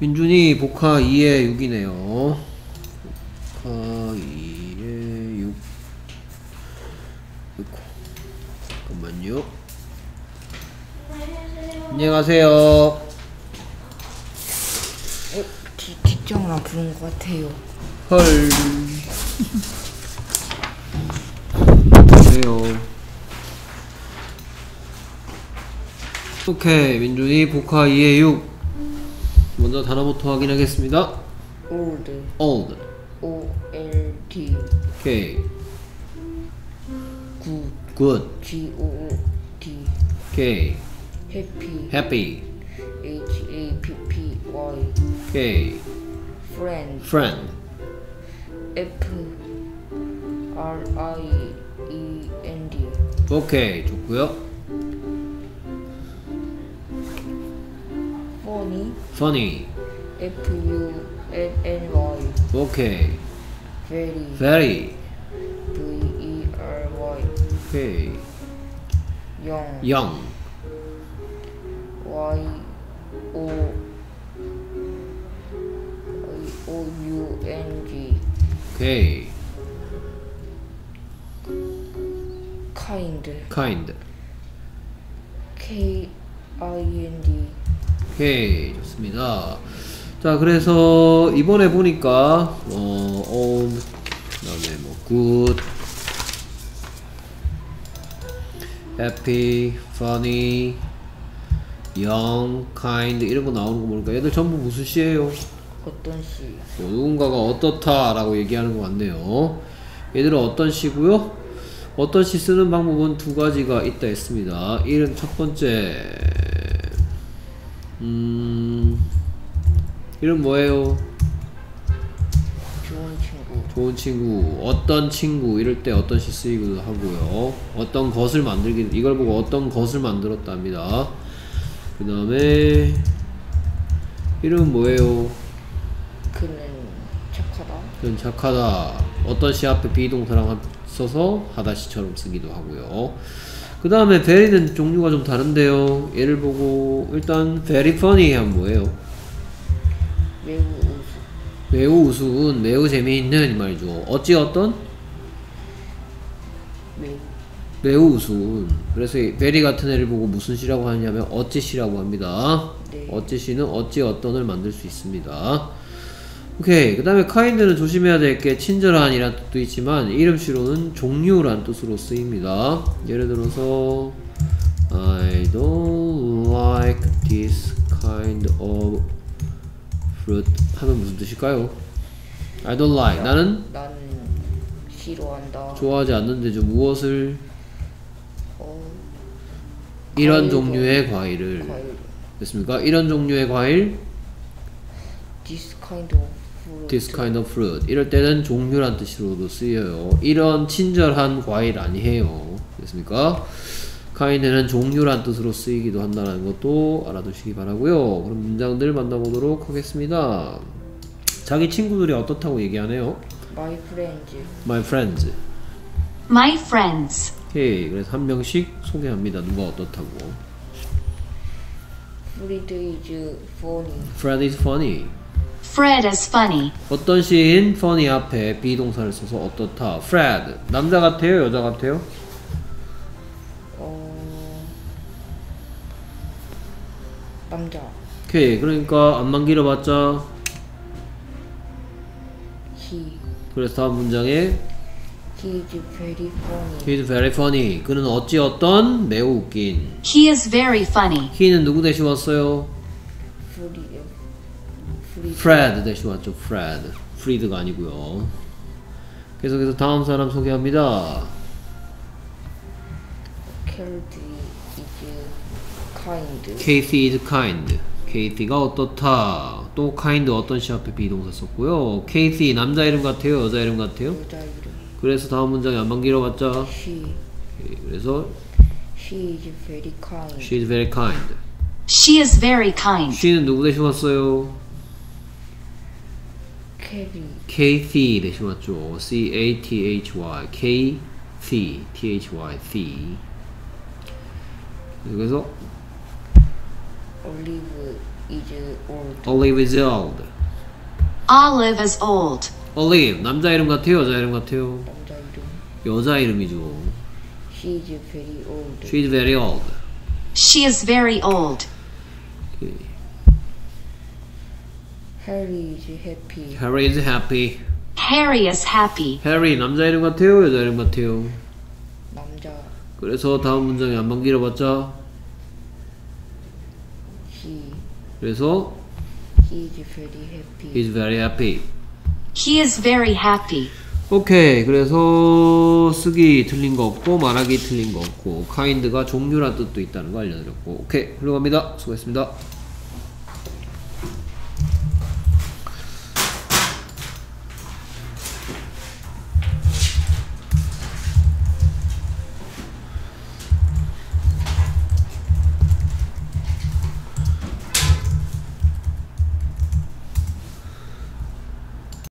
민준이 복화 2에 6이네요. 복화 2에 6. 잠깐만요. 안녕하세요. 뒷정랑 부른 것 같아요. 헐. 안녕하세요. 오케이, 민준이 복화 2에 6. 먼저 단어부터 확인하겠습니다. old old. O-L-D 오케이. good good. G-O-O-D 오케이. happy happy. H-A-P-P-Y 오케이. friend friend. F-R-I-E-N-D 오케이, 좋고요. funny funny. F-U-N-N-Y 오케이. very very. V-E-R-Y 오케이. young young. Y-O-U-N-G 오케이. kind kind. K-I-N-D 오케이, 좋습니다. 자, 그래서 이번에 보니까 old, 그다음에 뭐 good, happy, funny, young, kind 이런 거 나오는 거 보니까 얘들 전부 무슨 시예요? 어떤 시? 누군가가 어떻다라고 얘기하는 것 같네요. 얘들은 어떤 시고요? 어떤 시 쓰는 방법은 두 가지가 있다 했습니다. 이름 첫 번째, 이름 뭐예요? 좋은 친구 좋은 친구, 어떤 친구 이럴 때 어떤 시 쓰이기도 하고요. 어떤 것을 만들기, 이걸 보고 어떤 것을 만들었다 합니다. 그 다음에 이름은 뭐예요? 그는 착하다 그는 착하다. 어떤 시 앞에 비동사랑 써서 하다시처럼 쓰기도 하고요. 그 다음에 very는 종류가 좀 다른데요. 얘를 보고 일단 very funny 하면 뭐예요? 매우 우수 매우 우스운, 매우 재미있는 이 말이죠. 어찌 어떤? 매우 매우 우스운. 그래서 이 very 같은 애를 보고 무슨 시라고 하냐면 어찌 시라고 합니다. 네. 어찌 시는 어찌 어떤을 만들 수 있습니다. 오케이. 그 다음에 kind는 조심해야 될 게 친절한이란 뜻도 있지만 이름시로는 종류란 뜻으로 쓰입니다. 예를 들어서 I don't like this kind of fruit 하면 무슨 뜻일까요? I don't like. 나는 싫어한다 좋아하지 않는데 좀 무엇을? 어, 이런 과일 종류의 과일을. 과일 됐습니까? 이런 종류의 과일 This kind of fruit this kind of fruit 이럴 때는 종류란 뜻으로도 쓰여요. 이런 친절한 과일 아니에요. 됐습니까? kind는 종류란 뜻으로 쓰이기도 한다는 것도 알아두시기 바라고요. 그럼 문장들 만나보도록 하겠습니다. 자기 친구들이 어떻다고 얘기하네요. My friends My friends. My friends. 오케이. 그래서 한 명씩 소개합니다. 누가 어떻다고. Fred is funny Fred is funny. Fred is funny. 어떤 시인 funny 앞에 비동사를 써서 어떻다. Fred. 남자 같아요? 여자 같아요? 남자 오케이. 그러니까 안만 길어봤자 He 그래서 다음 문장에 He is very funny He's very funny. 그는 어찌 어떤 매우 웃긴. He is very funny. He는 누구 대신 왔어요? Fred Fred 대신 왔죠. Fred. Freed가 아니고요. 계속해서 다음 사람 소개합니다. Kathy is kind Kathy is kind. Kathy가 어떻다. 또 kind 어떤 시 앞에 비동사 썼고요. Kathy 남자 이름 같아요? 여자 이름 같아요? 여자 이름 그래서 다음 문장에 안만 길어봤자 She 그래서 She is very kind She is very kind. She is very kind. She는 누구 대신 왔어요? Kathy 대신 왔죠. C-A-T-H-Y Kathy T-H-Y C. 그래서 Olive is old. Olive is old. Olive is old. Olive 남자 이름 같아요? 여자 이름 같아요? 남자 이름. 여자 이름이죠. She is very old. She's very old. She is very old. Okay. Harry is happy. Harry is happy. Harry is happy. Harry 남자 이름 같아요? 여자 이름 같아요? 남자. 그래서 다음 문장에 안만 길어봤자 He. 그래서 He is very happy. he's very happy. He is very happy. 오케이. 그래서 쓰기 틀린 거 없고 말하기 틀린 거 없고 kind가 종류란 뜻도 있다는 거 알려드렸고 오케이. 훌륭합니다. 수고했습니다.